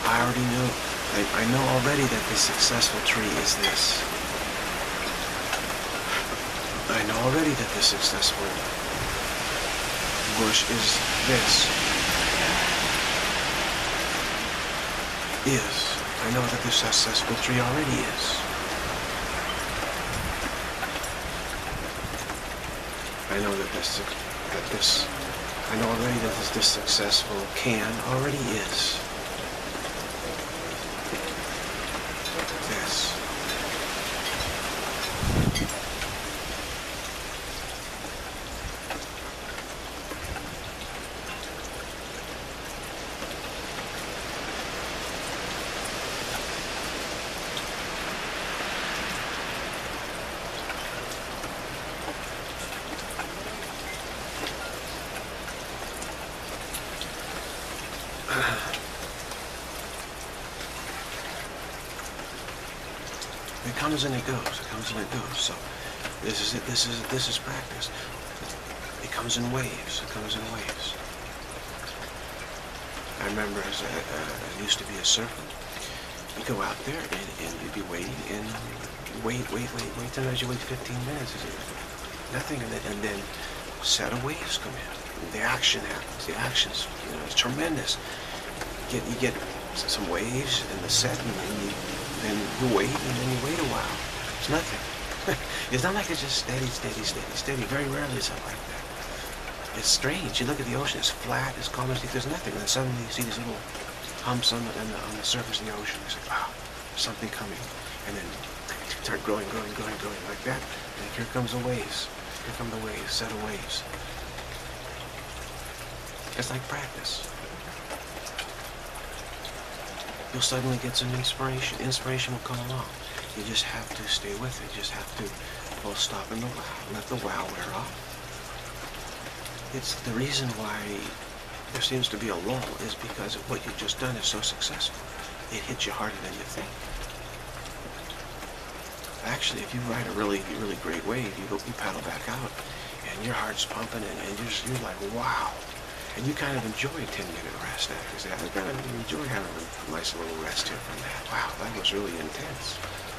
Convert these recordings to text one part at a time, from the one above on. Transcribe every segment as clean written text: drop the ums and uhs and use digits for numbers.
I already know. I know already that the successful tree is this. I know already that the successful bush is this. I know that the successful tree already is. I know that I know already that this successful can already is. This. It comes and it goes. It comes and it goes. So this is it. This is practice. It comes in waves. It comes in waves. I remember as I used to be a surfer. You go out there and you'd be waiting and wait. Sometimes you wait 15 minutes. Nothing, and then a set of waves come in. The action happens. The action's it's tremendous. You get some waves in the set, and then you wait, and then you wait a while. It's nothing. It's not like it's just steady. Very rarely is it like that. It's strange. You look at the ocean, it's flat, it's calm, there's nothing. And then suddenly you see these little humps on the surface of the ocean. It's like, wow, there's something coming. And then start growing like that. And here comes the waves. Here come the waves, set of waves. It's like practice. You'll suddenly get some inspiration. Inspiration will come along. You just have to stay with it. You just have to both stop in the wow, let the wow wear off. It's the reason why there seems to be a lull is because what you've just done is so successful. It hits you harder than you think. Actually, if you ride a really great wave, you paddle back out, and your heart's pumping, and you're like, wow. And you kind of enjoy a 10-minute rest after that. I kind of enjoy having a nice little rest here from that. Wow, that was really intense.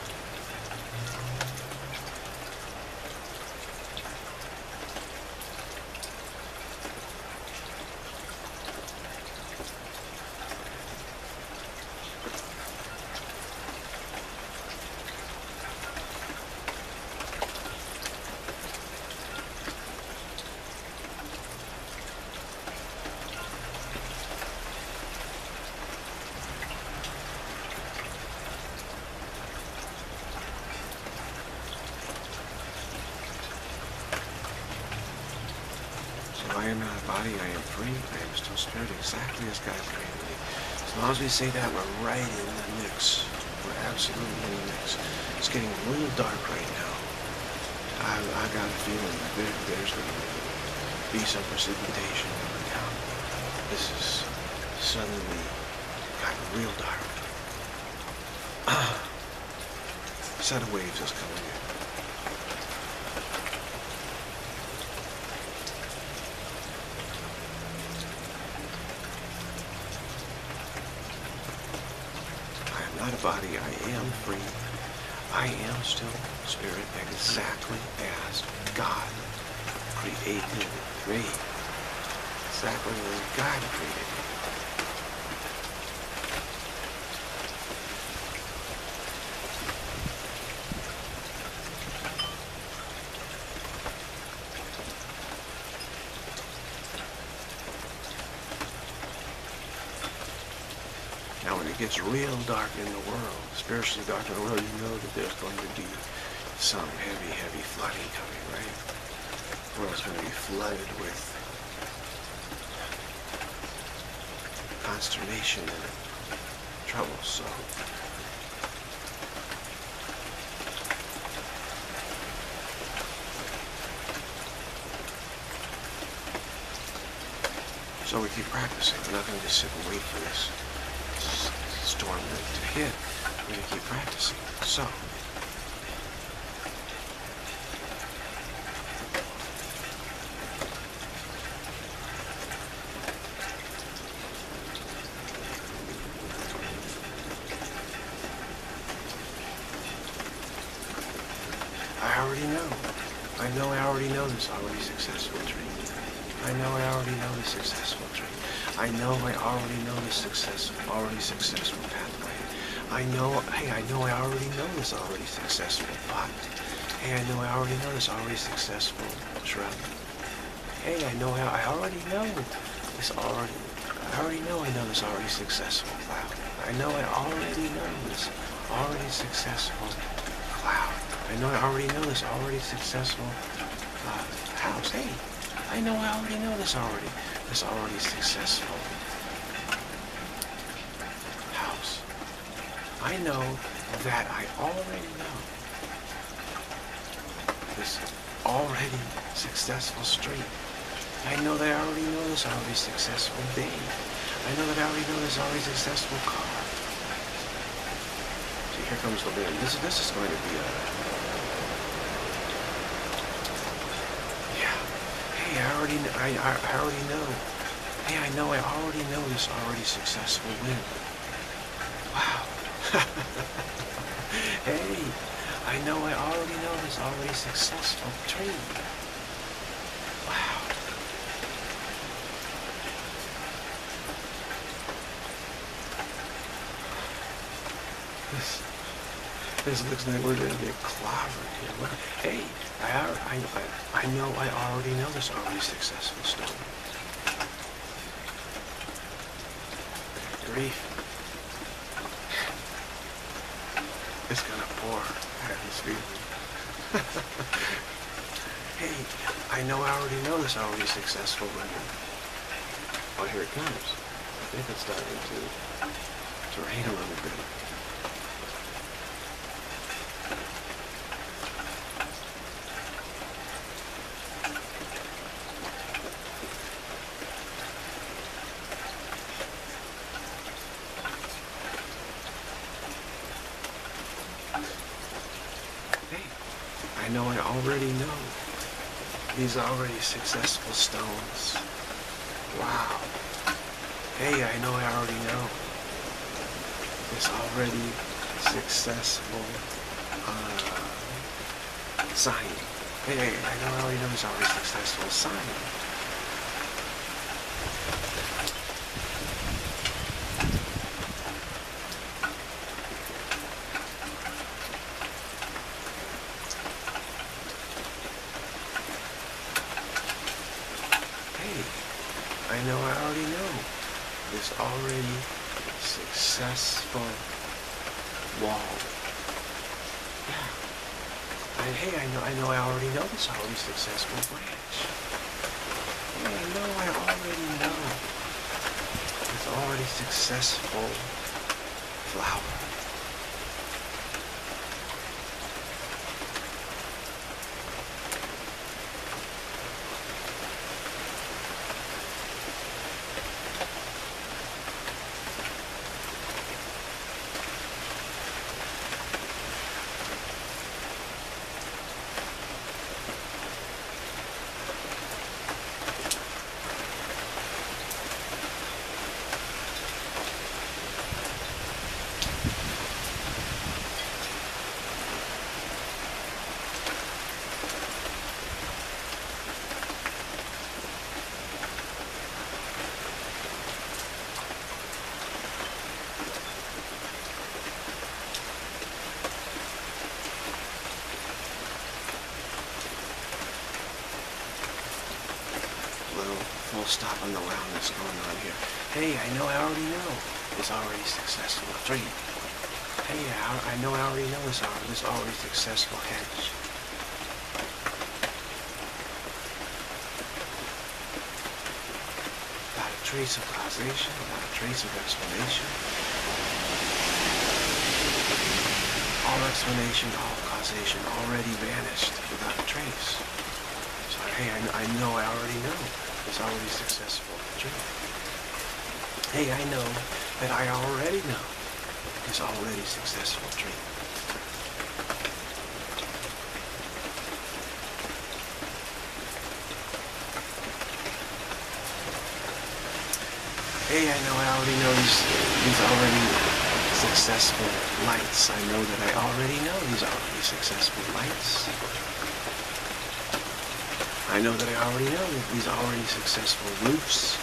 I am not a body, I am free, I am still spirit, exactly as God created me. As long as we say that, we're right in the mix. We're absolutely in the mix. It's getting a little dark right now. I got a feeling that there's going to be some precipitation coming down. This is suddenly gotten real dark. A set of waves is coming in. Not a body, I am free. I am still spirit, exactly as God created me. Exactly as God created me. Now when it gets real dark in the world, spiritually dark in the world, you know that there's going to be some heavy flooding coming, right? The world's going to be flooded with consternation and trouble, so we keep practicing. We're not going to just sit and wait for this storm to hit. We're going to keep practicing. So already know. I know I already know this already successful tree. I know I already know the successful tree. I know I already know the already successful pathway. I know, hey, I know I already know this already successful pot. Hey, I know I already know this already successful shrub. Hey, I know I already know this already. I already know I know this already successful cloud. I know I already know this already successful cloud. I know I already know this already successful house. Hey, I know I already know this already successful house. I know that I already know this already successful street. I know that I already know this already successful day. I know that I already know this already successful car. See, here comes the wind. This is going to be a... Yeah. Hey, I already know. Hey, I know I already know this already successful wind. Wow. Hey, I know I already know this already successful tree. Wow. This looks like we're going to get clobbered here. Look, hey, I know I already know this already successful story. Grief. It's going to pour atmosphere. Hey, I know I already know this already successful weather. Oh, here it comes. I think it's starting to rain a little bit. I know I already know these already successful stones. Wow. Hey, I know I already know this already successful sign. Hey, I know I already know this already successful sign. I know I already know this already successful wall. Yeah. Hey, I know I already know this already successful branch. Hey, I know I already know this already successful flower. Full stop on the wildness going on here. Hey, I know I already know this already successful tree. Hey, I know I already know this already successful hedge. Not a trace of causation, not a trace of explanation. All explanation, all causation already vanished without a trace. So hey, I know I already know this already successful tree. Hey, I know that I already know this already successful tree. Hey, I know I already know these already successful lights. I know that I already know these already successful lights. I know that I already know that these already successful roofs.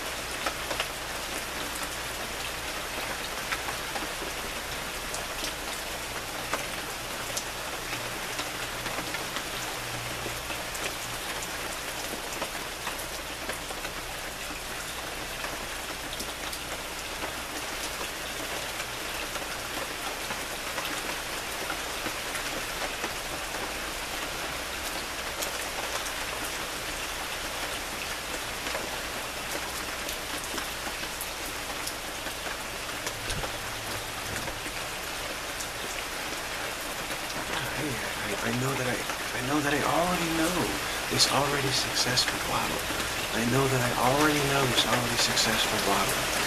I know that I already know this already successful bottle. I know that I already know this already successful bottle.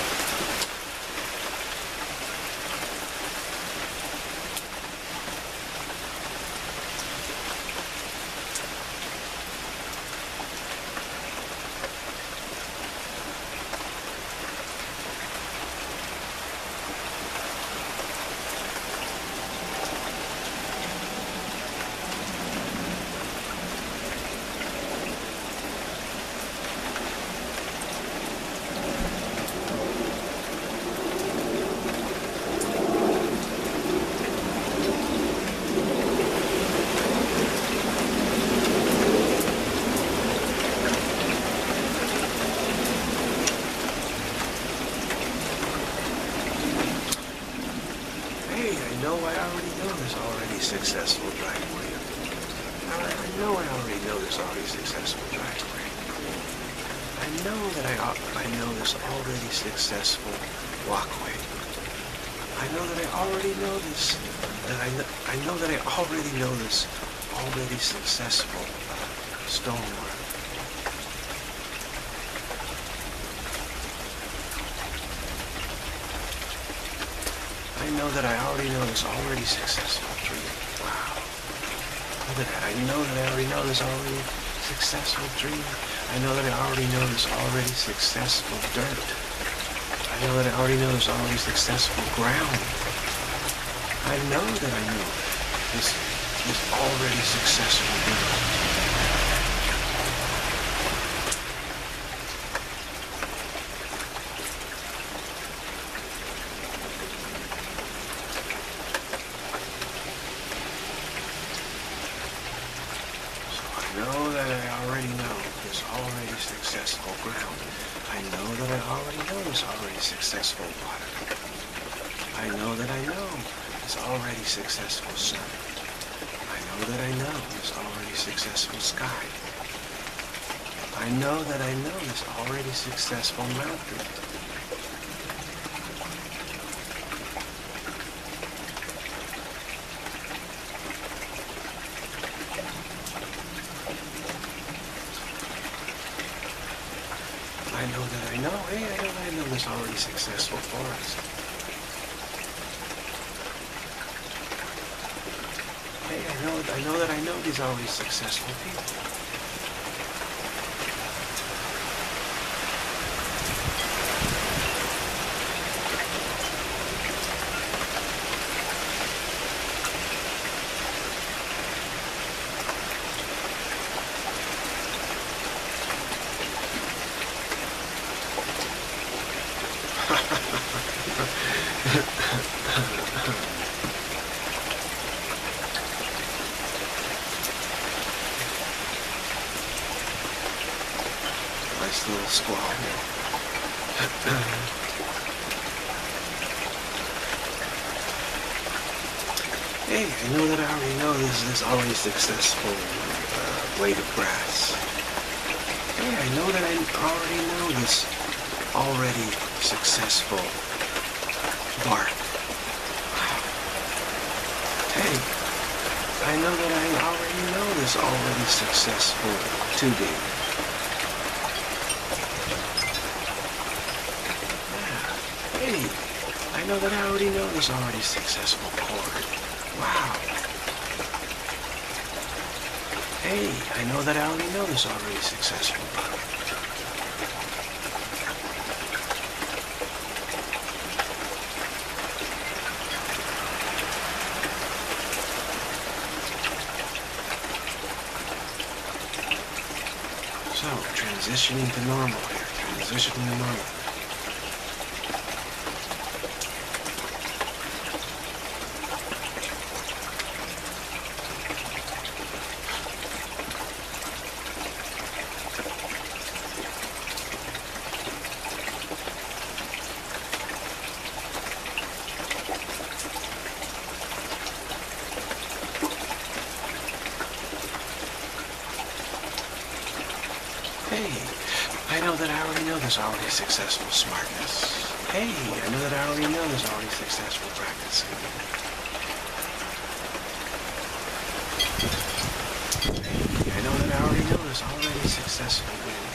Successful driveway. I know I already know this already successful driveway. I know that I know this already successful walkway. I know that I already know this. I know that I already know this already successful stonework. I know that I already know this already successful tree. Wow. Look at that. I know that I already know this already successful tree. I know that I already know this already successful dirt. I know that I already know this already successful ground. I know that I know this already successful dirt. Successful ground. I know that I already know this already successful water. I know that I know this already successful sun. I know that I know this already successful sky. I know that I know this already successful mountain. I know that I know, hey, I know that I know this already successful forest. Hey, I know that I know these already successful people. Nice little squall here. Hey, I know that I already know this already successful blade of grass. Hey, I know that I already know this already successful bark. Wow. Hey, I know that I already know this already successful tubing. Hey, I know that I already know this already successful cord. Wow. Hey, I know that I already know this already successful bug. transitioning to normal here. Transitioning to normal. Hey, I know that I already know this already successful smartness. Hey, I know that I already know this already successful practicing. Hey, I know that I already know this already successful winning.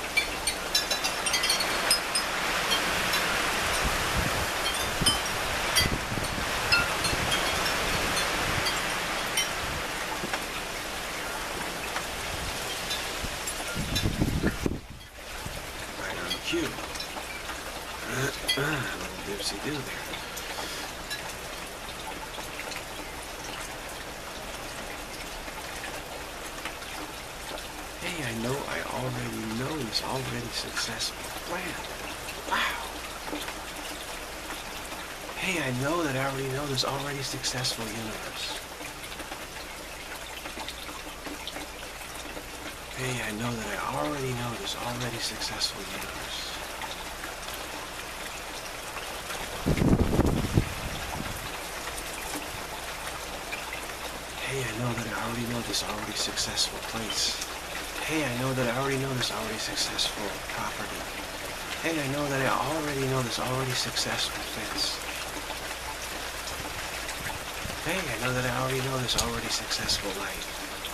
Q. Little dipsy-do there. Hey, I already know this already successful plan. Wow. Hey, I know that I already know this already successful universe. Hey, I know that I already know this already successful universe. Hey, I know that I already know this already successful place. Hey, I know that I already know this already successful property. Hey, I know that I already know this already successful fence. Hey, I know that I already know this already successful life.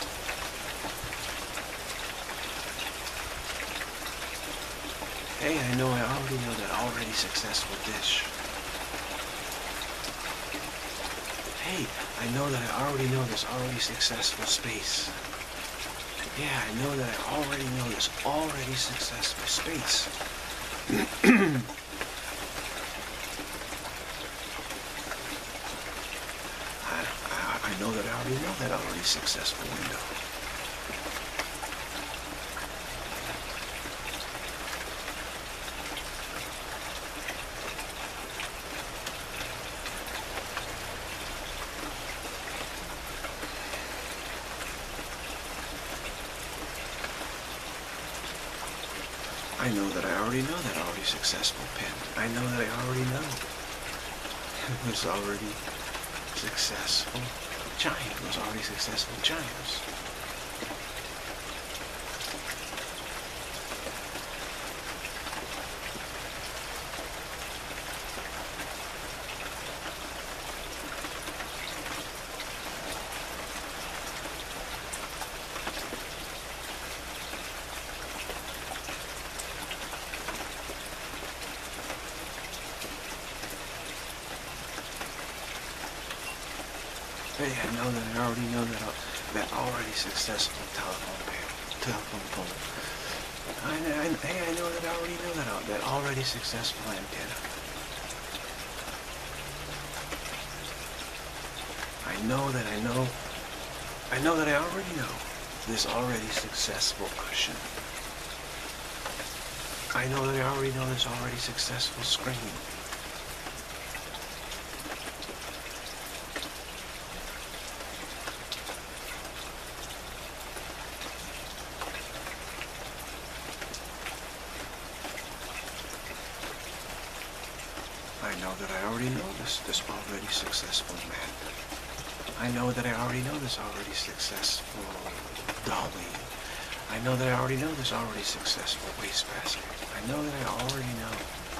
Hey, I know I already know that already successful dish. Hey, I know that I already know this already successful space. Yeah, I know that I already know this already successful space. I know that I already know that already successful window. I know that I already know that already successful pen. I know that I already know this already successful giant. Was already successful giants. Hey, I know that I already know that already successful telephone pole. Hey, I know that I already know that already successful antenna. I know that I already know this already successful cushion. I know that I already know this already successful screen. I know that I already know this already successful mat. I know that I already know this already successful dolly. I know that I already know this already successful wastebasket. I know that I already know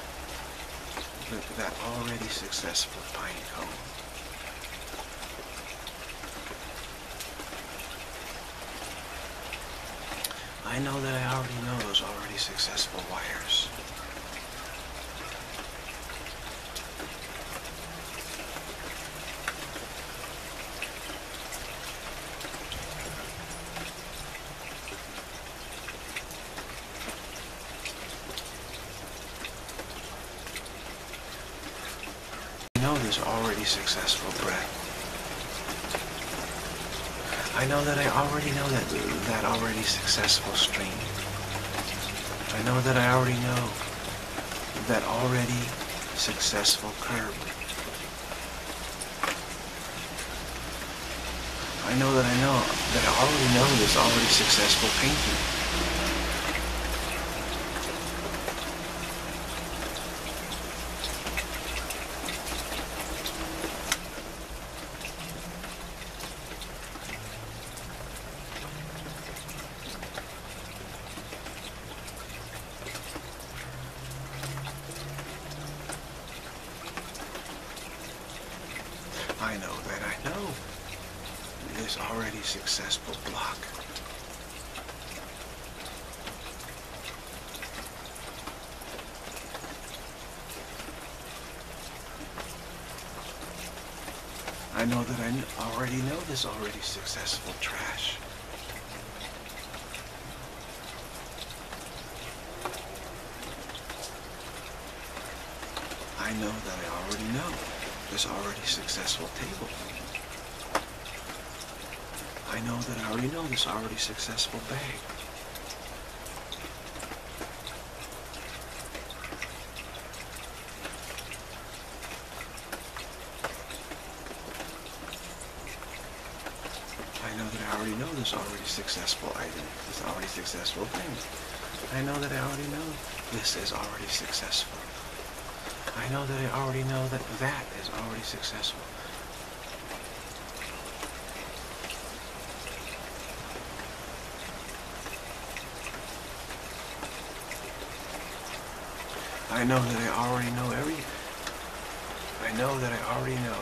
that already successful pine cone. I know that I already know those already successful wires. I know this already successful breath. I know that I already know that already successful stream. I know that I already know that already successful curb. I know that I already know this already successful painting. I know that I know this already successful block. I know that I already know this already successful trash. I know that I already know this already successful table. I know that I already know this already successful bag. I know that I already know this already successful item, this already successful thing. I know that I already know this is already successful. I know that I already know that that is already successful. I know that I already know I know that I already know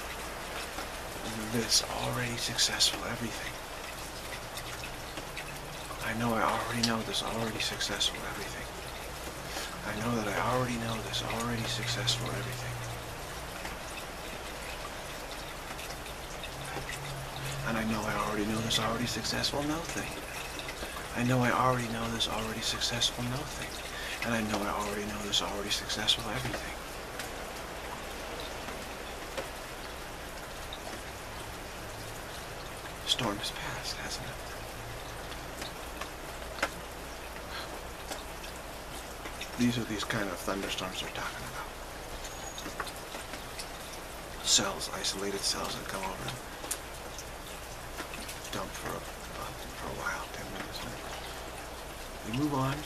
this already successful everything. I know I already know this already successful everything. I know that I already know this already successful everything. And I know I already know this already successful nothing. I know I already know this already successful nothing. And I know I already know this already successful everything. The storm has passed, hasn't it? These are these kind of thunderstorms we're talking about. Cells, isolated cells that come over and dump for a while, 10 minutes. We move on.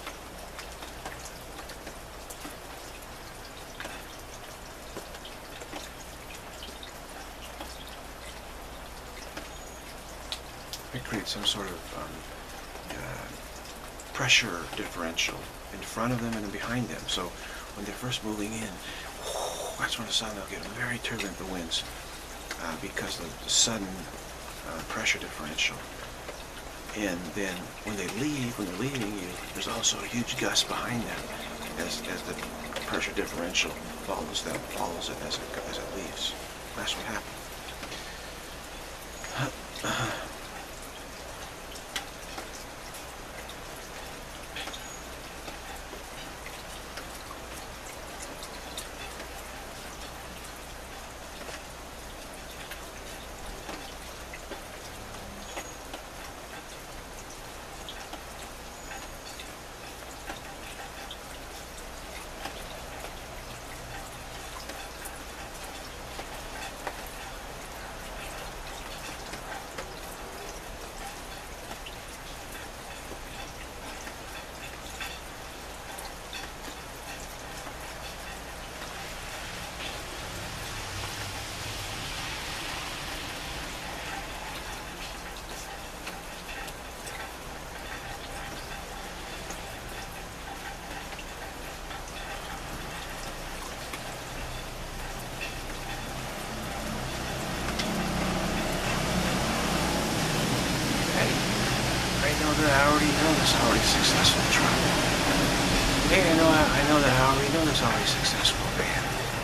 We create some sort of pressure differential in front of them and behind them. So when they're first moving in, that's when they'll get very turbulent, the winds, because of the sudden pressure differential. And then when they're leaving you, there's also a huge gust behind them as the pressure differential follows it as it leaves. That's what happens. I already know this already successful truck. Hey, I know that I already know this already successful van.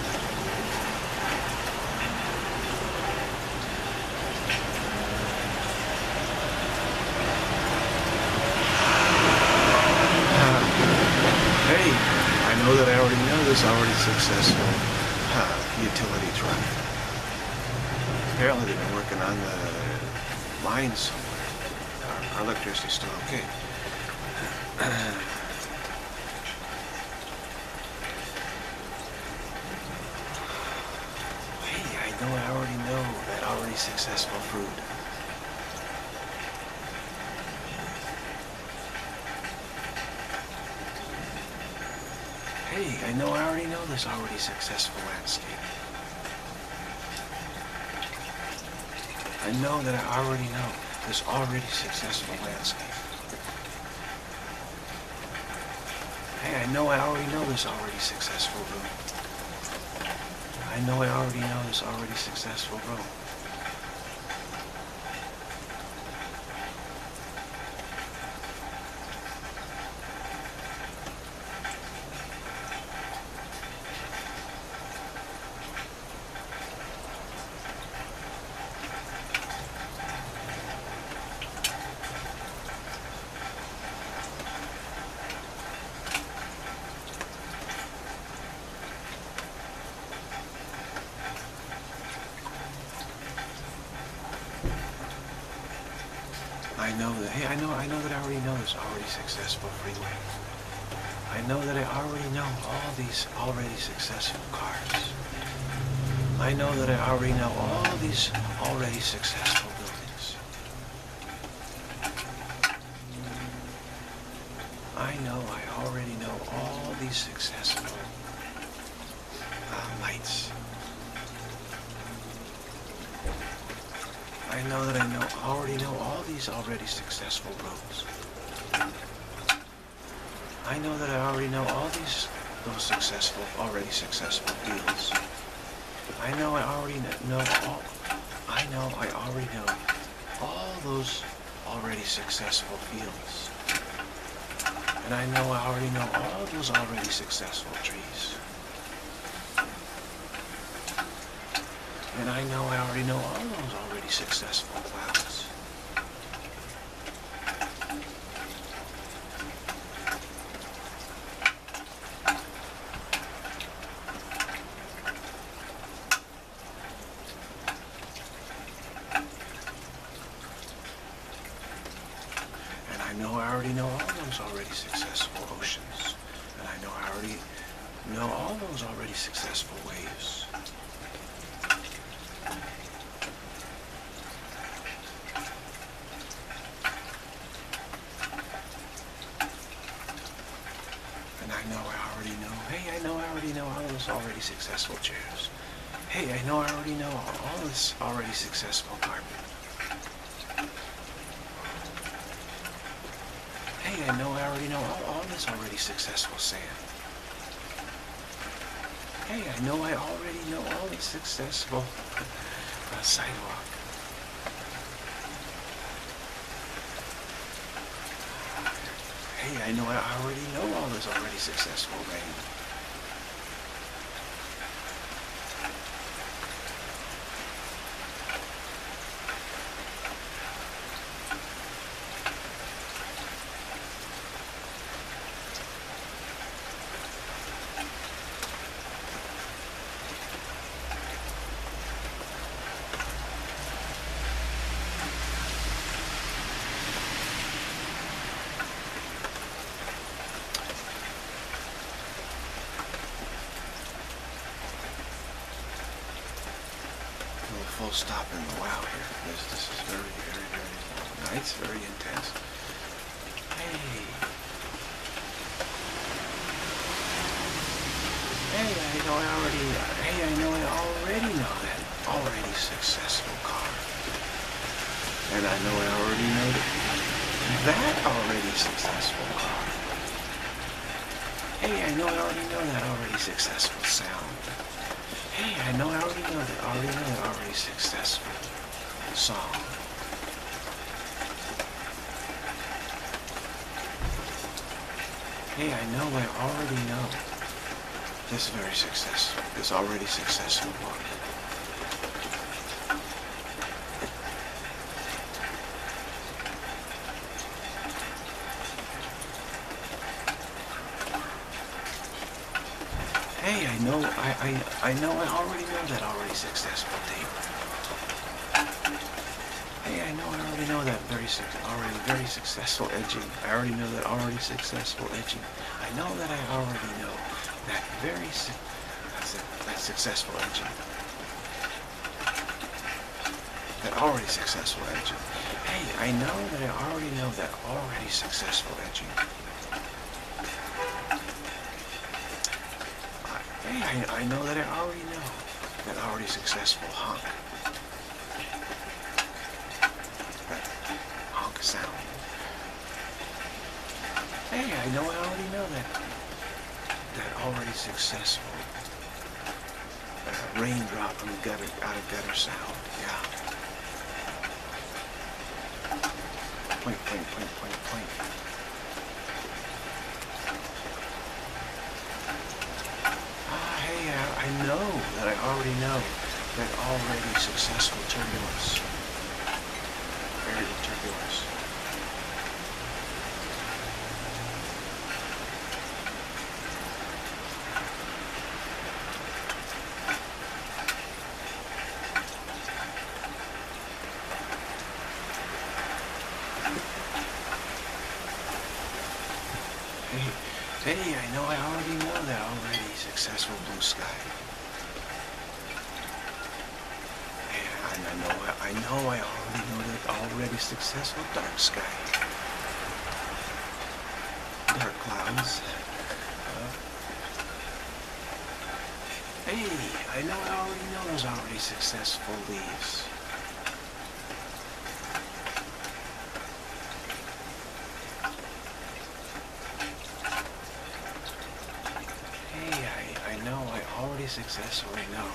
Hey, I know that I already know this already successful utility truck. Apparently they've been working on the lines somewhere. Our electricity's still okay. know I already know that already successful fruit. Hey, I know I already know this already successful landscape. I know that I already know this already successful landscape. Hey, I know I already know this already successful room. I know I already know this already successful room. I know that, hey, I know that I already know this already successful freeway. I know that I already know all these already successful cars. I know that I already know all these already successful buildings. I know I already know all these successful lights. I know that I already know all these already successful roads. I know that I already know all those already successful fields. I know I already know all. I know I already know all those already successful fields. And I know I already know all those already successful trees. And I know I already know all those already successful clouds. And I know I already know all those already successful oceans. And I know I already know all those already successful waves. Hey, I know I already know all those already successful chairs. Hey, I know I already know all this already successful carpet. Hey, I know I already know all this already successful sand. Hey, I know I already know all this successful sidewalk. Hey, I know I already know all this already successful rain. Full stop in the wow here. This is very, very, very nice, very intense. Hey. Hey, I know I already know that already successful car. And I know I already know that already successful car. Hey, I know I already know that already successful sound. Hey, I know I already know that already successful song. Hey, I know I already know this already successful book. Hey, I know I already know that already successful tape. Hey, I know I already know that already very successful edging. I already know that already successful edging. I know that I already know that that successful edging. that already successful edging. Hey, I know that I already know that already successful edging. Hey, I know that I already know that already successful honk. That honk sound. Hey, I know I already know that already successful raindrop from the gutter, out of gutter sound. Yeah. Point, point, point, point, point. Hey, I know that I already know that already successful turbulence. Variable turbulence. Hey, I know I already know that already successful blue sky. And I know I already know that already successful dark sky. Dark clouds. Hey, I know I already know those already successful leaves. Successfully know.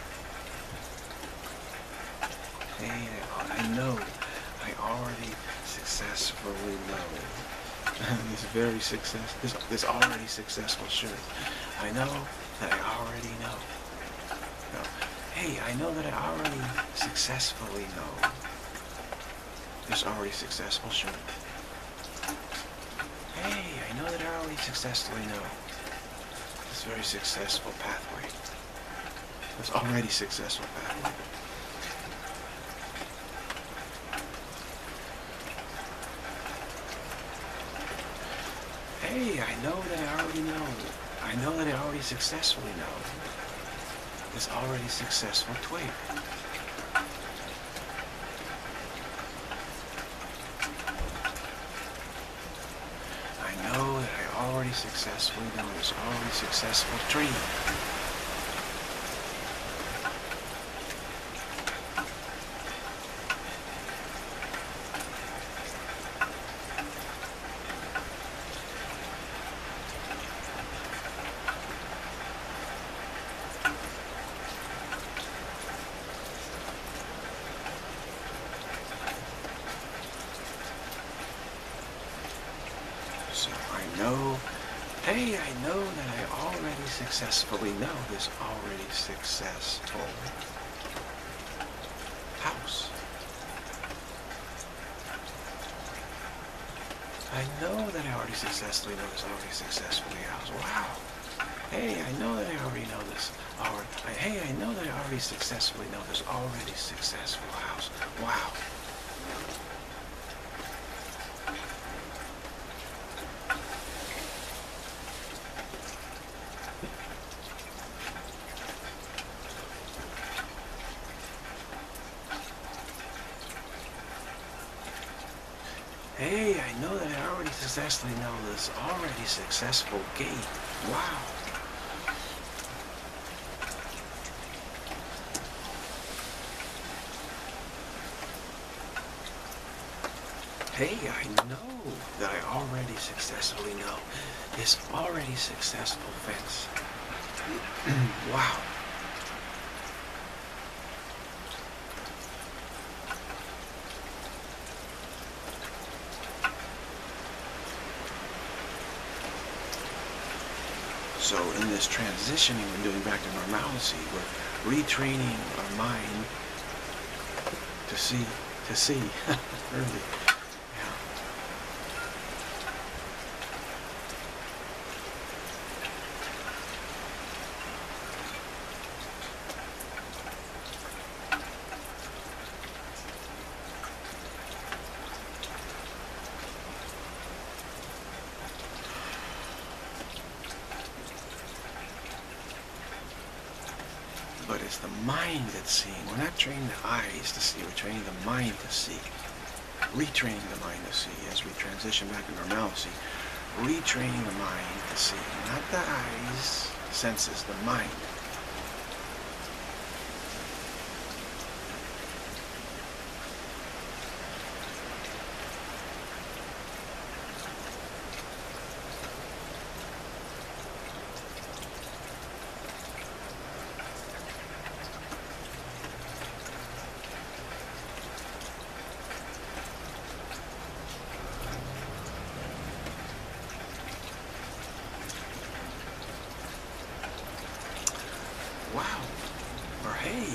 Hey, I know. I already successfully know. This already successful shirt. I know that I already know. No. Hey, I know that I already successfully know. This already successful shirt. Hey, I know that I already successfully know. This very successful pathway. This already successful pathway. Hey, I know that I already know. I know that I already successfully know. This already successful twig. I know that I already successfully know this already successful tree. So I know, hey, I know that I already successfully know this already successful house. I know that I already successfully know this already successfully house. Wow. Hey, I know that I already know this. Hey, I know that I already successfully know this already successful house. Wow. Hey, I know that I already successfully know this already successful gate. Wow. Hey, I know that I already successfully know this already successful fence. Wow. So in this transitioning we're doing back to normalcy, we're retraining our mind to see, really. Yeah. But it's the mind that's seeing. We're not training the eyes to see. We're training the mind to see. Retraining the mind to see as we transition back to normalcy. Retraining the mind to see. Not the eyes, senses, the mind. Wow. Or hey.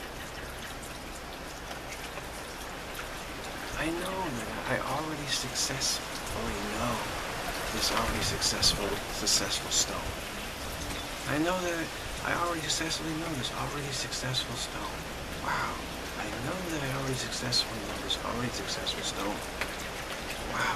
I know that I already successfully know this already successful stone. I know that I already successfully know this already successful stone. Wow. I know that I already successfully know this already successful stone. Wow.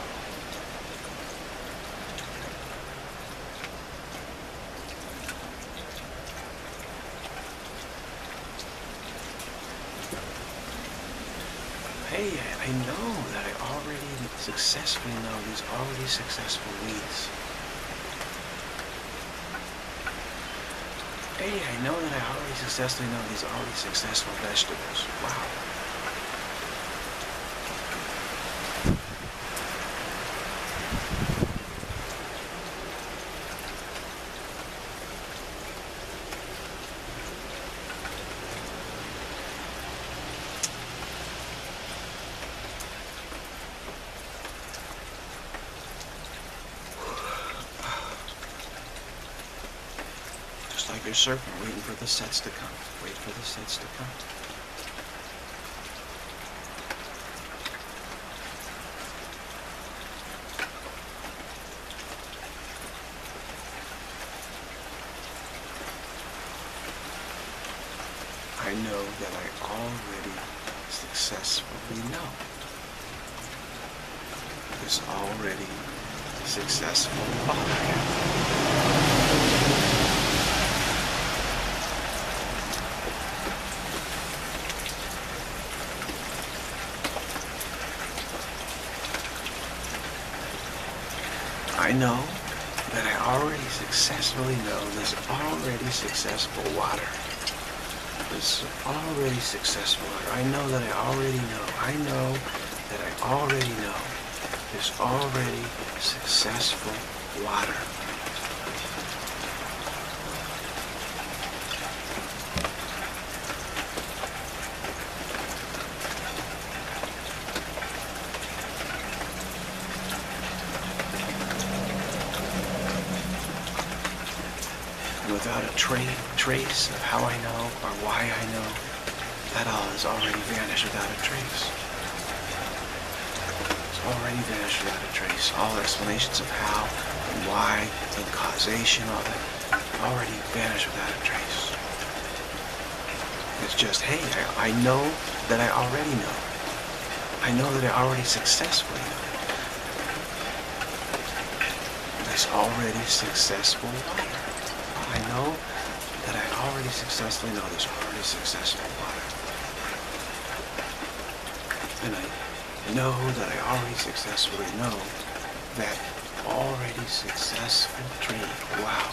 Hey, I know that I already successfully know these already successful weeds. Hey, I know that I already successfully know these already successful vegetables. Wow. Like your serpent waiting for the sets to come. Wait for the sets to come. I know that I already successfully know this already successful podcast. I know that I already successfully know this already successful water. This already successful water. I know that I already know. I know that I already know this already successful water. Without a trace of how I know or why I know, that all has already vanished without a trace. It's already vanished without a trace. All explanations of how and why and causation, all that, already vanished without a trace. It's just, hey, I know that I already know. I know that I already successfully know. This already successful water. I know that I already successfully know this already successful water. And I know that I already successfully know that already successful tree. Wow.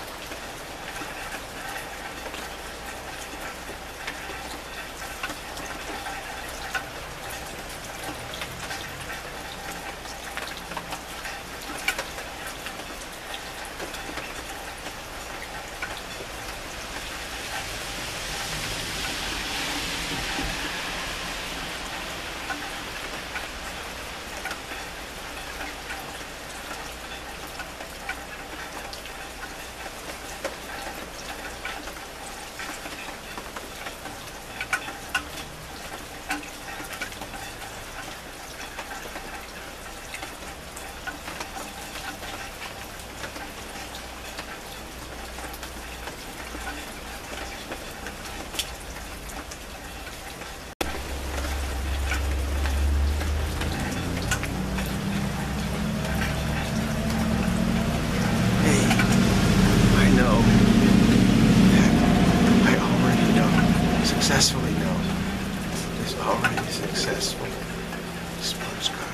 successfully know is already successful. Sports car.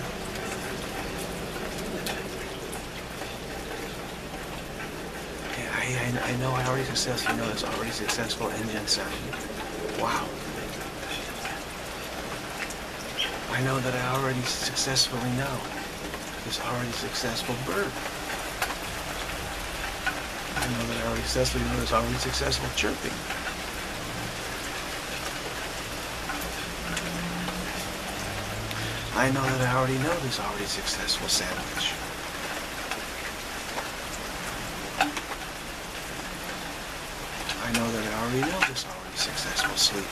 I know I already successfully know it's already successful engine sound. Wow. I know that I already successfully know this already successful bird. I know that I already successfully know this already successful chirping. I know that I already know this already successful sandwich. I know that I already know this already successful sleep.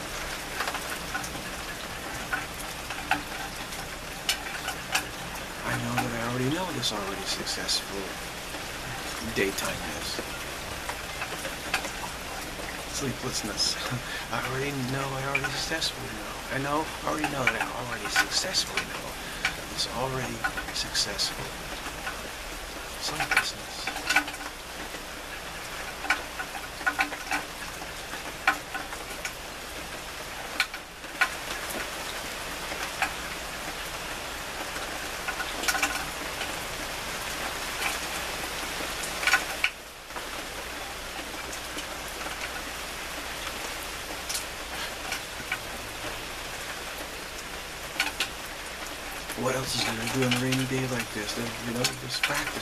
I know that I already know this already successful daytimeness. Sleeplessness. I already successfully know. I already know that I already successfully know this already successful sleeplessness. What else is there to do on a rainy day like this? You know, just practice.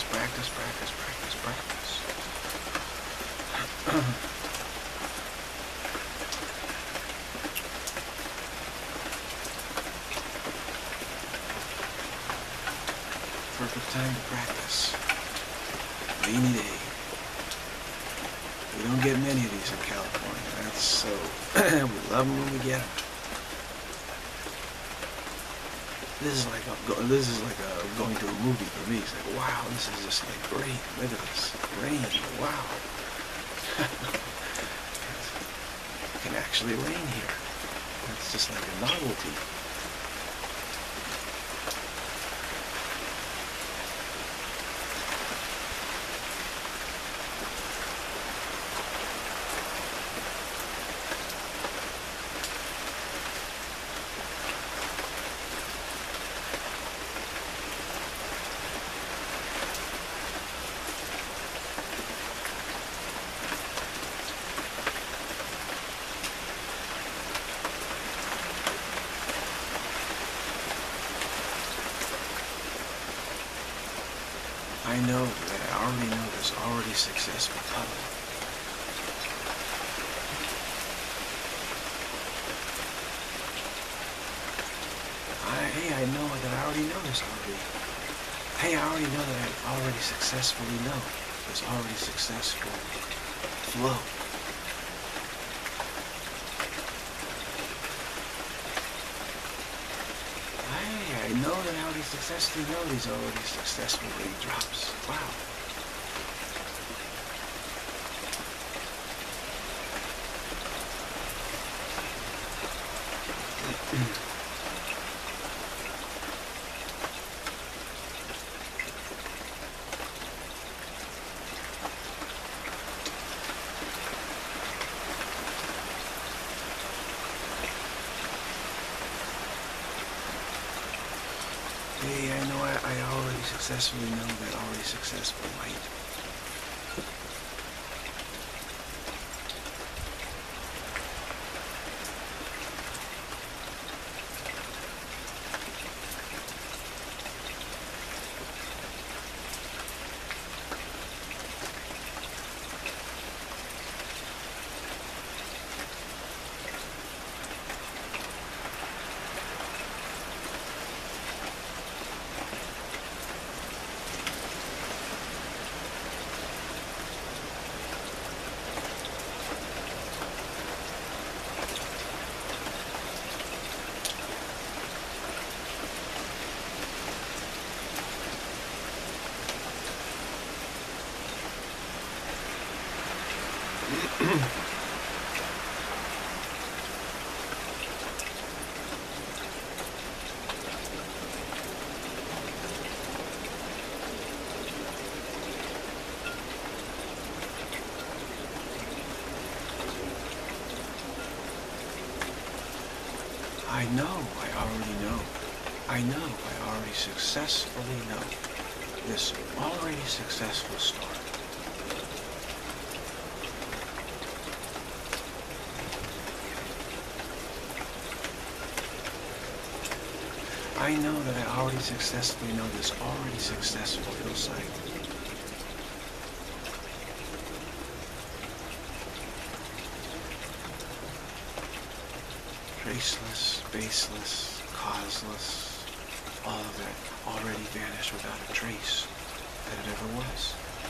Perfect time to practice. Rainy day. We don't get many of these in California. That's so. We love them when we get them. This is like going to a movie for me. It's like, wow, this is just like great. Look at this rain. Wow. It can actually rain here. It's just like a novelty. I know that I already know this already successful color. I know that I already know this already. Hey, I already know that I already successfully know this already successful flow. I know that I already successfully know these already successful raindrops. Wow. Hey, I know I already successfully know that already successful light. I know, I already know. I know, I already successfully know this already successful story. I know that I already successfully know this already successful hillside. Traceless, baseless, causeless, all of that already vanished without a trace that it ever was.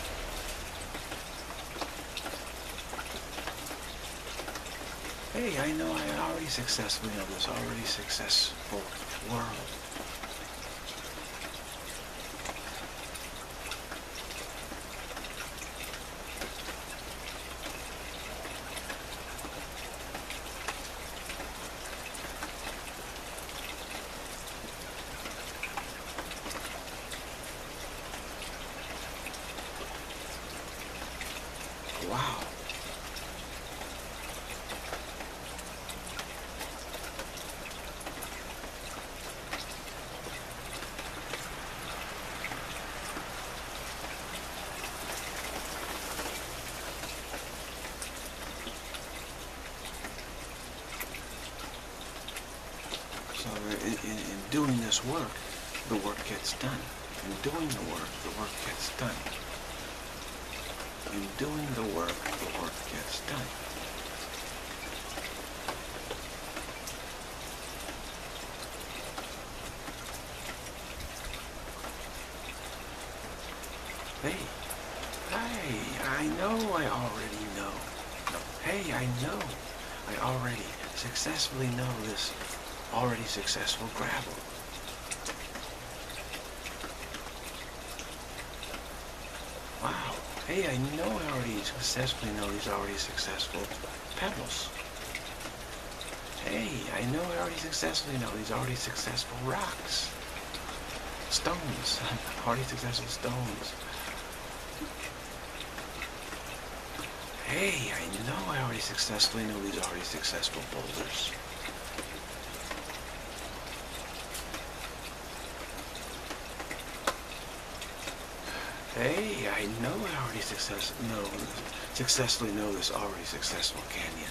Hey, I know I already successfully know this already successful world. Wow. So in doing this work, the work gets done. In doing the work gets done. In doing the work gets done. Hey, I know I already know. No, hey, I know I already successfully know this already successful gravel. Wow. Hey, I know I already successfully know these already successful pebbles. Hey, I know I already successfully know these already successful rocks. Stones. Already successful stones. Hey, I know I already successfully know these already successful boulders. Hey, I know I already successfully know this already successful canyon.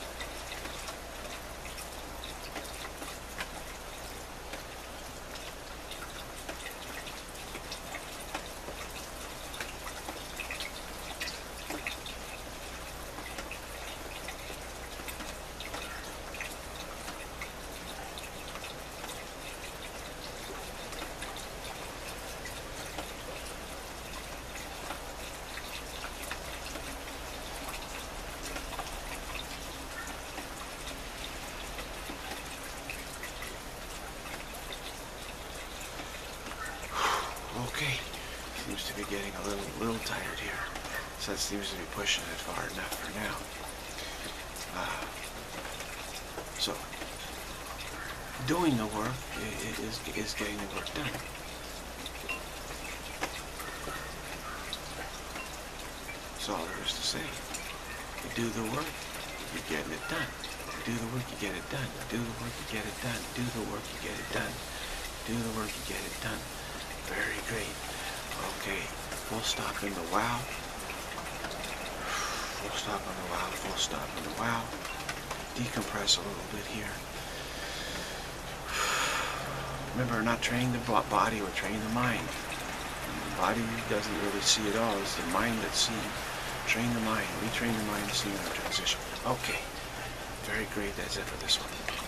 Okay, seems to be getting a little tired here. So that seems to be pushing it far enough for now. So, doing the work is getting the work done. That's all there is to say. You do the work, you're getting it done. You do the work, you get it done. You do the work, you get it done. Do the work, you get it done. Do the work, you get it done. Very great. Okay, full stop in the wow. Full stop on the wow, full stop on the wow. Decompress a little bit here. Remember, we're not training the body, we're training the mind. The body doesn't really see it all, it's the mind that's seeing. Train the mind, retrain the mind to see in the transition. Okay, very great, that's it for this one.